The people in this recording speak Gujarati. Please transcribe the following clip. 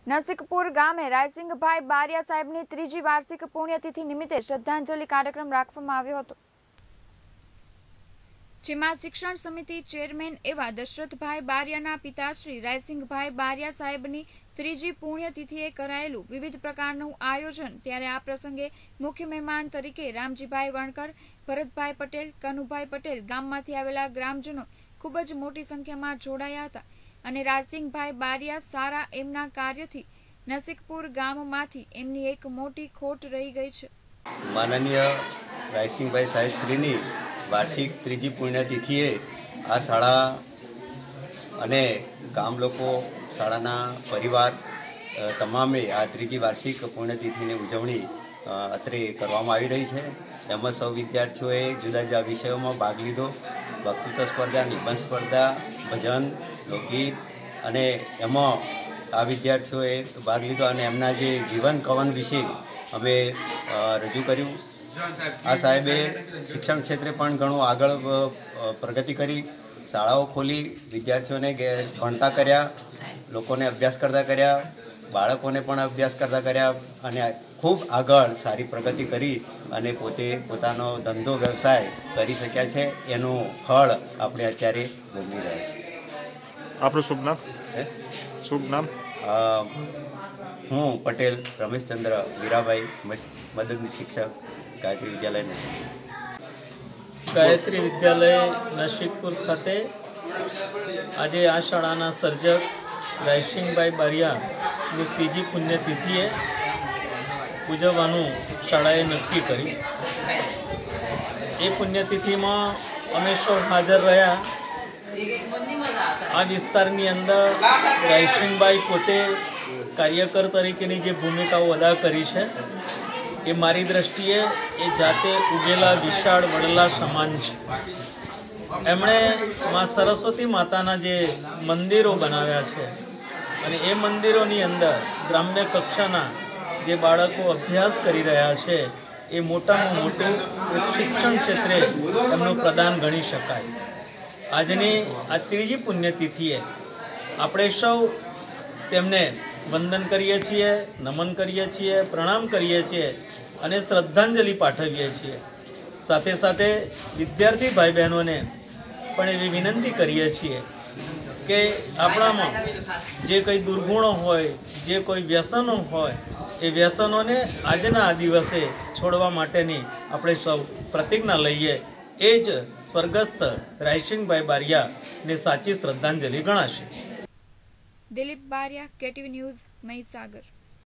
નસીકપુર ગામે રાયસિંગભાઈ બારિયા સાહેબની ત્રીજી વાર્ષિક પુણ્યતિથિ નિમિત્તે શ્રદ્ધાંજલિ કાર્યક્રમ રાખવામાં આવ્યો હતો, જેમાં શિક્ષણ સમિતિ ચેરમેન એવા દશરથભાઈ બારિયાના પિતાશ્રી રાયસિંગભાઈ બારિયા સાહેબની ત્રીજી પુણ્યતિથિએ કરાયેલું વિવિધ પ્રકારનું આયોજન। ત્યારે આ પ્રસંગે મુખ્ય મહેમાન તરીકે રામજીભાઈ વણકર, ભરતભાઈ પટેલ, કનુભાઈ પટેલ ગામમાંથી આવેલા ગ્રામજનો ખૂબ જ મોટી સંખ્યામાં જોડાયા હતા અને રાયસિંગભાઈ બારિયા સારા એમના કાર્યથી નસીકપુર ગામમાંથી એમની એક મોટી ખોટ રહી ગઈ છે। માનનીય રાયસિંગભાઈ સાહેબ શ્રીની વાર્ષિક ત્રીજી પુણ્યતિથિએ આ શાળા અને ગામ લોકો, શાળાના પરિવાર તમામે આ ત્રીજી વાર્ષિક પુણ્યતિથિની ઉજવણી અત્રે કરવામાં આવી રહી છે। એમાં સૌ વિદ્યાર્થીઓએ જુદા જુદા વિષયોમાં ભાગ લીધો। વક્તૃત્વ સ્પર્ધા, નિબંધ સ્પર્ધા, ભજન, લોકગીત અને એમાં આ વિદ્યાર્થીઓએ ભાગ લીધો અને એમના જે જીવન કવન વિશે અમે રજૂ કર્યું। આ સાહેબે શિક્ષણ ક્ષેત્રે પણ ઘણું આગળ પ્રગતિ કરી, શાળાઓ ખોલી, વિદ્યાર્થીઓને ભણતા કર્યા, લોકોને અભ્યાસ કરતા કર્યા, બાળકોને પણ અભ્યાસ કરતા કર્યા અને ખૂબ આગળ સારી પ્રગતિ કરી અને પોતે પોતાનો ધંધો વ્યવસાય કરી શક્યા છે। એનું ફળ આપણે અત્યારે ભોગવી રહ્યા છીએ। આપણું શુભ નામ? શુભ નામ? હું પટેલ રમેશચંદ્ર વીરાભાઈ, મદદની શિક્ષક, ગાયત્રી વિદ્યાલય નસીક। ગાયત્રી વિદ્યાલય નસીકપુર ખાતે આજે આ શાળાના સર્જક રાયસિંગભાઈ બારિયાની ત્રીજી પુણ્યતિથિએ ઉજવવાનું શાળાએ નક્કી કરી। એ પુણ્યતિથિમાં અમે સૌ હાજર રહ્યા। આ વિસ્તારની અંદર રાયસિંગભાઈ પોતે કાર્યકર તરીકેની જે ભૂમિકાઓ અદા કરી છે એ મારી દ્રષ્ટિએ એ જાતે ઉગેલા વિશાળ વડલા સમાન છે। એમણે માં સરસ્વતી માતાના જે મંદિરો બનાવ્યા છે અને એ મંદિરોની અંદર ગ્રામ્ય કક્ષાના જે બાળકો અભ્યાસ કરી રહ્યા છે એ મોટામાં મોટું શિક્ષણ ક્ષેત્રે એમનું પ્રદાન ગણી શકાય। આજની આ ત્રીજી પુણ્યતિથિએ આપણે સૌ તેમને વંદન કરીએ છીએ, નમન કરીએ છીએ, પ્રણામ કરીએ છીએ અને શ્રદ્ધાંજલિ પાઠવીએ છીએ। સાથે સાથે વિદ્યાર્થી ભાઈ બહેનોને પણ એવી વિનંતી કરીએ છીએ કે આપણામાં જે કંઈ દુર્ગુણો હોય, જે કોઈ વ્યસનો હોય, એ વ્યસનોને આજના આ દિવસે છોડવા માટેની આપણે સૌ પ્રતિજ્ઞા લઈએ। એ જ સ્વર્ગસ્થ રાયસિંગભાઈ બારિયાને સાચી શ્રદ્ધાંજલિ ગણાશે। Dilip Baria, KTV news, Mahisagar.